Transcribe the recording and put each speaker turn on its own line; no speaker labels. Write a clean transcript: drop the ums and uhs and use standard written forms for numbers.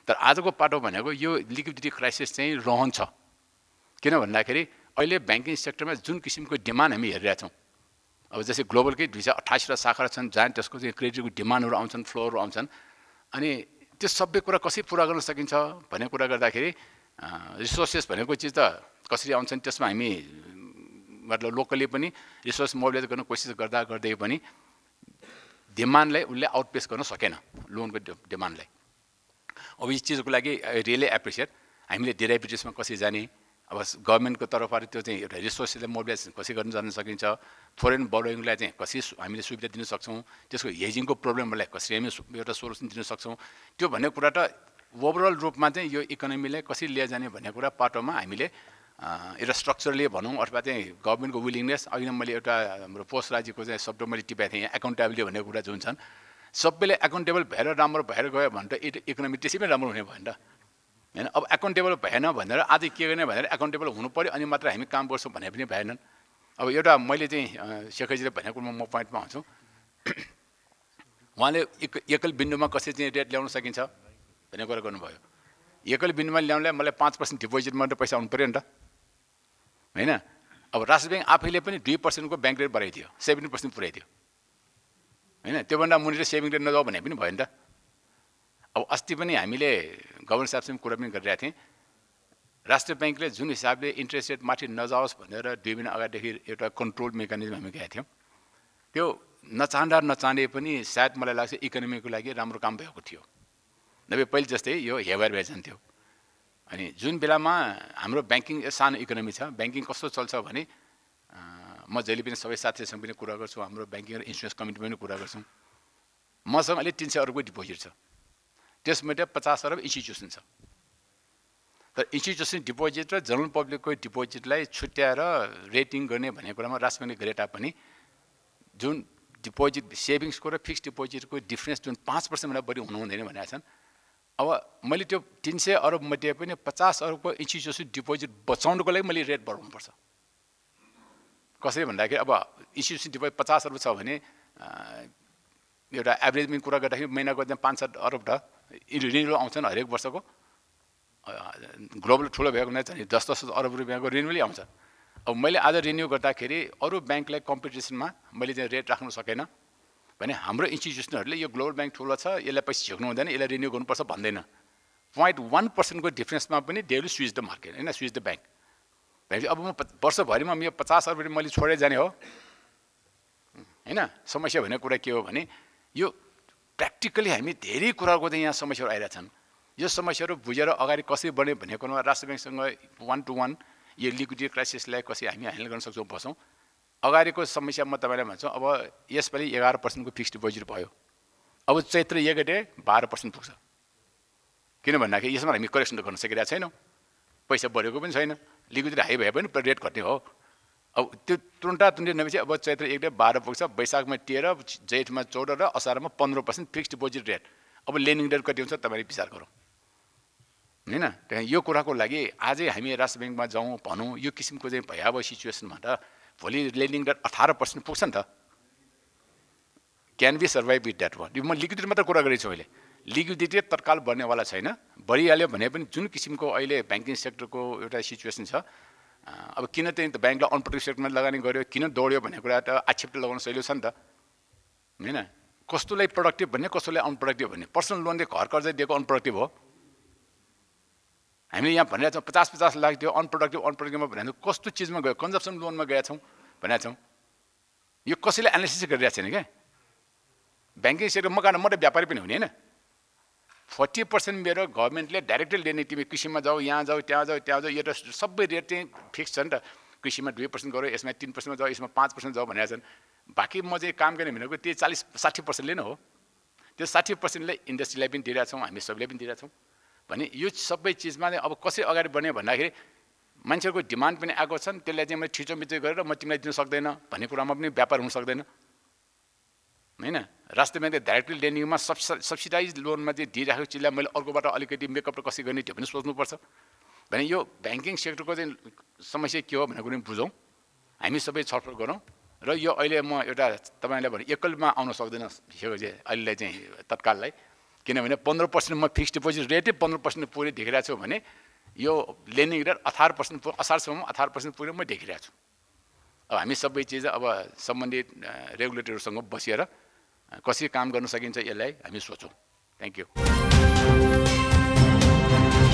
तर आजको पाटो भनेको यो लिक्विडिटी क्राइसिस चाहिँ रहन्छ। किन भन्दाखेरि अहिले ब्याङ्किङ सेक्टरमा जुन किसिमको डिमान्ड हामी हेरिरहेका छौँ, अब जस्तै ग्लोबलकै 228 शाखा छन् जहाँ त्यसको चाहिँ क्रेडिटको डिमान्डहरू आउँछन्, फ्लोहरू आउँछन्, अनि त्यो सबै कुरा कसरी पुरा गर्न सकिन्छ भन्ने कुरा गर्दाखेरि रिसोर्सेस भनेको चिज त कसरी आउँछन् त्यसमा हामी मतलब लोकली पनि रिसोर्स मोबिलाइज गर्न कोसिस गर्दै पनि डिमान्डलाई उसले आउटपेस गर्न सकेन, लोनको डिमान्डलाई। अब यी चिजको लागि आई रियली एप्रिसिएट। हामीले डेरिभेटिभ्समा कसरी जाने, अब गभर्मेन्टको तर्फबाट त्यो चाहिँ एउटा रिसोर्सलाई मोबिलाइज कसरी गर्न जान सकिन्छ, फरेन बोरोइङलाई चाहिँ कसरी हामीले सुविधा दिन सक्छौँ, त्यसको हेजिङको प्रब्लमहरूलाई कसरी हामी एउटा सोल्युसन दिन सक्छौँ, त्यो भन्ने कुरा त ओभरअल रूपमा चाहिँ यो इकोनोमीलाई कसरी लिएर जाने भन्ने कुरा पाटोमा हामीले एउटा स्ट्रक्चरले भनौँ अथवा चाहिँ गभर्मेन्टको विलिङनेस। अघि नै मैले एउटा हाम्रो पोस्ट राज्यको चाहिँ शब्द मैले टिपेको थिएँ, एकाउन्टेबिलिटी भन्ने कुरा जुन छन्, सबैले एकाउन्टेबल भएर राम्रो भएर गयो भने त इकोनोमी त्यसै पनि राम्रो हुने भयो नि त हैन। अब एकाउन्टेबल भएन भनेर आज के गर्ने भनेर एकाउन्टेबल हुनु पर्यो अनि मात्र हामी काम गर्छौँ भने पनि भएनन्। अब एउटा मैले चाहिँ शेखरजीले भनेको म पोइन्टमा आउँछु, उहाँले एकल बिन्दुमा कसरी चाहिँ रेट ल्याउन सकिन्छ भन्ने कुरा गर्नुभयो। एकल बिन्दुमा ल्याउनलाई मलाई 5% डिपोजिट मात्रै पैसा आउनु पऱ्यो नि त हैन। अब राष्ट्र ब्याङ्क आफैले पनि 2% को ब्याङ्क रेट बढाइदियो, 7% पुऱ्याइदियो हैन। त्योभन्दा मुनि सेभिङ रेट नजाऊ भने पनि भयो नि त। अब अस्ति पनि हामीले गभर्नर साहबसँग कुरा पनि गरिरहेका थियौँ, राष्ट्र ब्याङ्कले जुन हिसाबले इन्ट्रेस्ट रेट माथि नजाओस् भनेर 2 महिना अगाडिदेखि एउटा कन्ट्रोल मेकानिजम हामी गएका थियौँ, त्यो नचाहँदा पनि सायद मलाई लाग्छ इकोनोमीको लागि राम्रो काम भएको थियो, नभए पहिले जस्तै यो हेवार भए जान्थ्यो। अनि जुन बेलामा हाम्रो ब्याङ्किङ सानो इकोनोमी छ, ब्याङ्किङ कस्तो चल्छ भने म जहिले पनि सबै साथीहरूसँग पनि कुरा गर्छु, हाम्रो ब्याङ्किङ र इन्सुरेन्स कमिटीमा पनि कुरा गर्छौँ। मसँग अहिले 300 अरबको डिपोजिट छ, त्यसमध्ये 50 अरब इन्स्टिट्युसन छ। तर इन्स्टिट्युसन डिपोजिट र जनरल पब्लिकको डिपोजिटलाई छुट्याएर रेटिङ गर्ने भन्ने कुरामा राष्ट्र ब्याङ्कले गरे तापनि जुन डिपोजिट सेभिङ्सको र फिक्स्ड डिपोजिटको डिफ्रेन्स जुन 5% भन्दा बढी हुनु हुँदैन भनेका छन्। अब मैले त्यो 300 अरब मध्ये पनि 50 अरबको इन्स्टिट्युसन डिपोजिट बचाउनुको लागि मैले रेट बढाउनुपर्छ। कसरी भन्दाखेरि अब इन्स्टिट्युसन डिपोजिट 50 अरब छ भने एउटा एभरेजमा कुरा गर्दाखेरि महिनाको त्यहाँ 5-7 अरब त रिन्युअल आउँछन् हरेक वर्षको। ग्लोबल ठुलो भएको नै छ नि 10-10 अरब रुपियाँको रिन्युअलै आउँछ। अब मैले आज रिन्यू गर्दाखेरि अरू ब्याङ्कलाई कम्पिटिसनमा मैले चाहिँ रेट राख्नु सकेन भने हाम्रो इन्स्टिट्युसनहरूले यो ग्लोबल ब्याङ्क ठुलो छ यसलाई पैसा झिक्नु हुँदैन यसलाई रिन्यू गर्नुपर्छ भन्दैन। 0.1% को डिफ्रेन्समा पनि they will switch the market हैन, स्विच द ब्याङ्क। भनेपछि अब म वर्षभरिमा यो 50 अरब मैले छोडेर जाने हो हैन। समस्या भन्ने कुरा के हो भने यो प्र्याक्टिकली हामी धेरै कुराको चाहिँ यहाँ समस्याहरू आइरहेछन्। यो समस्याहरू बुझेर अगाडि कसरी बढ्ने भन्ने कुरामा राष्ट्र ब्याङ्कसँग 1-to-1 यो लिक्विडिटी क्राइसिसलाई कसरी हामी ह्यान्डल गर्न सक्छौँ बसौँ। अगाडिको समस्या म तपाईँलाई भन्छु, अब यसपालि 11% को फिक्स्ड डिपोजिट भयो, अब चैत्र 1 गते 12% पुग्छ। किन भन्दाखेरि यसमा हामी करेक्सन गर्न सकिरहेको छैनौँ, पैसा बढेको पनि छैन, लिक्विडिटी हाई भए पनि रेट घट्ने हो। अब त्यो तुरन्त नभएपछि अब चैत्र 1 गते 12 पुग्छ, वैशाखमा 13, जेठमा 14 र असारमा 15% फिक्स्ड डिपोजिट रेट। अब लेन्डिङ रेट कति हुन्छ तपाईँले विचार गरौँ हैन। त्यहाँ यो कुराको लागि आजै हामी राष्ट्र ब्याङ्कमा जाउँ भनौँ यो किसिमको चाहिँ भयावह सिचुएसनमा त भोलि लेन्डिङ रेट 18% पुग्छ नि त। Can be survive with that one. म लिक्विडिटी मात्र कुरा गरेको छु अहिले, लिक्विडिटी तत्काल बढ्नेवाला छैन। बढिहाल्यो भने पनि जुन किसिमको अहिले ब्याङ्किङ सेक्टरको एउटा सिचुएसन छ, अब किन चाहिँ ब्याङ्कलाई अनप्रोटेक्टेड सेक्टरमा लगानी गर्यो, किन दौड्यो भन्ने कुरा त आक्षेप लगाउन सजिलो छ नि त हैन। कस्तोलाई प्रोडक्टिभ भन्ने कस्तोलाई अनप्रोडक्टिभ भन्ने। पर्सनल लोनले घर कर्जा दिएको अनप्रोडक्टिभ हो। हामीले यहाँ भनिरहेको छौँ 50-50 लाख दियो अनप्रोडक्टिभमा भनेको कस्तो चिजमा गयो, कन्जम्सन लोनमा गएका छौँ भनेका छौँ। यो कसैले एनालिसिस गरिरहेको छैन क्या। ब्याङ्किङ सेक्टर म त व्यापारी पनि हुने हैन। 40% मेरो गभर्मेन्टले डाइरेक्टली लिने, तिमी कृषिमा जाऊ यहाँ जाऊ त्यहाँ जाऊ यो त सबै रेट चाहिँ फिक्स छ नि त। कृषिमा 2% गऱ्यो, यसमा 3% जाऊ, यसमा 5% जाऊ भनेका छन्। बाँकी म चाहिँ काम गर्ने भनेको त्यो 40-60% नै हो। त्यो 60%ले इन्डस्ट्रीलाई पनि दिइरहेछौँ, हामी सबैले पनि दिइरहेछौँ भने यो सबै चिजमा चाहिँ अब कसरी अगाडि बढ्ने भन्दाखेरि मान्छेको डिमान्ड पनि आएको छन्, त्यसलाई चाहिँ मैले ठिचोमिचो गरेर म तिमीलाई दिन सक्दैन भन्ने कुरामा पनि व्यापार हुन सक्दैन हैन। राष्ट्र ब्याङ्कले डाइरेक्टली लेन्डिङमा सब्सिडाइज लोनमा चाहिँ दिइराखेको चिजलाई मैले अर्कोबाट अलिकति मेकअप र कसरी गर्ने त्यो पनि सोच्नुपर्छ भने यो ब्याङ्किङ सेक्टरको चाहिँ समस्या के हो भनेर पनि बुझौँ, हामी सबै छलफल गरौँ। र यो अहिले म एउटा तपाईँलाई भने एकलमा आउन सक्दैन अहिलेलाई चाहिँ तत्काललाई। किनभने 15% म फिक्स्ड डिपोजिट रेटै 15% पुरै देखिरहेको छु भने यो लेन्डिङ रेट 18% असारसम्म 18% पुरै म देखिरहेको छु। अब हामी सबै चिज अब सम्बन्धित रेगुलेटरसँग बसेर कसरी काम गर्न सकिन्छ यसलाई हामी सोचौँ। Thank you.